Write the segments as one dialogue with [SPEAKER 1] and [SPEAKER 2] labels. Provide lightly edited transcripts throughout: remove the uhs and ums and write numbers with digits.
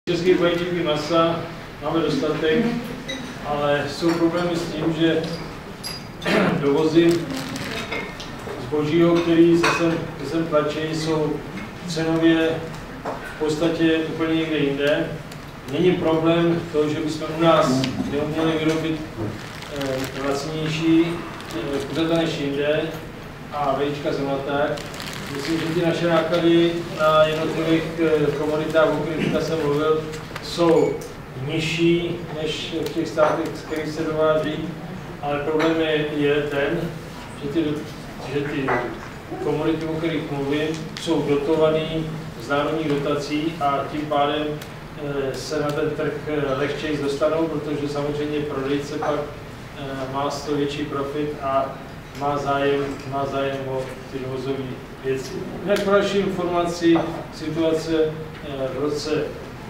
[SPEAKER 1] Českých vajíček masa máme dostatek, ale jsou problémy s tím, že dovozy zbožího, který se sem tlačí, jsou cenově v podstatě úplně někde jinde. Není problém to, že bychom u nás neuměli vyrobit lacinější kuřata než jinde a vajíčka zemlaté. Myslím, že ty naše náklady na jednotlivých komoditách, o kterých jsem mluvil, jsou nižší než v těch státech, z kterých se dováží, ale problém je ten, že ty komodity, o kterých mluvím, jsou dotované z národních dotací a tím pádem se na ten trh lehčeji dostanou, protože samozřejmě prodejce pak má z toho větší profit a má zájem o ty dovozové věci. Jinak pro další informaci, situace v roce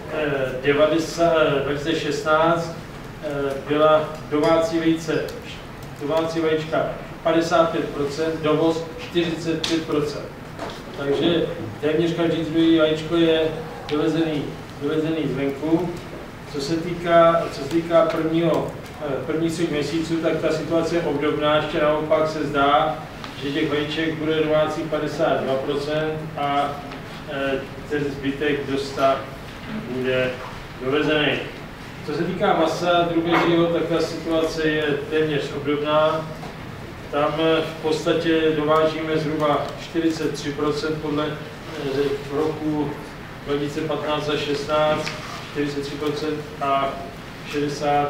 [SPEAKER 1] 2016 byla domácí vajíčka 55%, dovoz 45%. Takže téměř každý druhý vajíčko je dovezený zvenku. Co se týká prvních 3 měsíců, tak ta situace je obdobná, ještě naopak se zdá, že těch vajíček bude domácích 52% a ten zbytek do 100 bude dovezený. Co se týká masa drůbežího, tak ta situace je téměř obdobná. Tam v podstatě dovážíme zhruba 43% podle roku 2015 a 16, 43% a 67%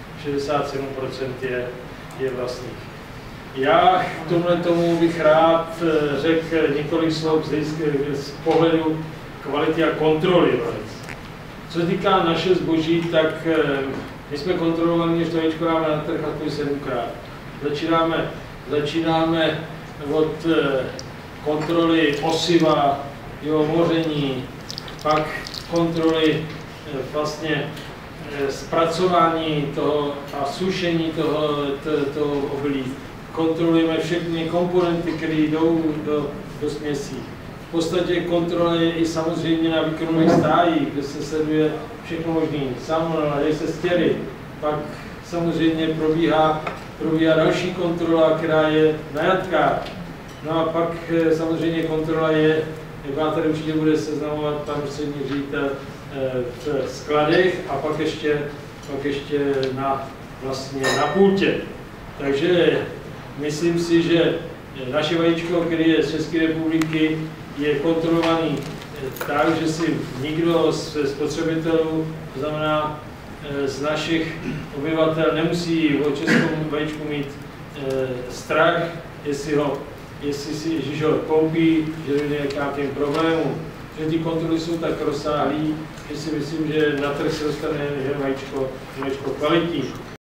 [SPEAKER 1] je vlastních. Já k tomu bych rád řekl několik slov z pohledu kvality a kontroly. Co se týká naše zboží, tak my jsme kontrolovali, než to vajíčko dáme na trh, aspoň 7krát. Začínáme od kontroly osiva, jeho moření, pak kontroly vlastně zpracování toho a sušení toho obilí. Kontrolujeme všechny komponenty, které jdou do směsí. V podstatě kontrola je i samozřejmě na výkonových stájích, kde se sleduje všechno možné. Salmonella, dějí se stěry. Pak samozřejmě probíhá další kontrola, která je na jatkách. No a pak samozřejmě kontrola je, jak vám tady určitě bude seznamovat pan ústřední ředitel, v skladech a pak ještě na pultě. Takže myslím si, že naše vajíčko, které je z České republiky, je kontrolovaný tak, že si nikdo z spotřebitelů, to znamená z našich obyvatel, nemusí o českém vajíčku mít strach, jestli ho koupí, že dojde k nějakým problémům. Že ty kontroly jsou tak rozsáhlé, že si myslím, že na trh se dostane vajíčko kvalitní.